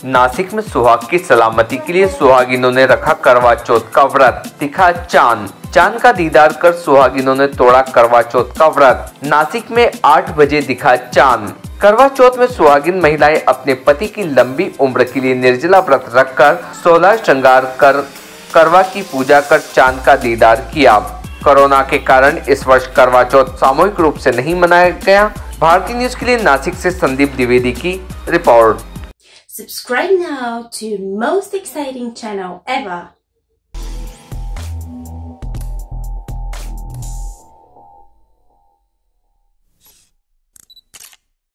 नासिक में सुहाग की सलामती के लिए सुहागिनों ने रखा करवा चौथ का व्रत, दिखा चांद। चांद का दीदार कर सुहागिनों ने तोड़ा करवा चौथ का व्रत। नासिक में 8 बजे दिखा चांद। करवा चौथ में सुहागिन महिलाएं अपने पति की लंबी उम्र के लिए निर्जला व्रत रखकर 16 श्रृंगार कर करवा की पूजा कर चांद का दीदार किया। कोरोना के कारण इस वर्ष करवा चौथ सामूहिक रूप से नहीं मनाया गया। भारतीय न्यूज के लिए नासिक से संदीप द्विवेदी की report. Subscribe now to most exciting channel ever.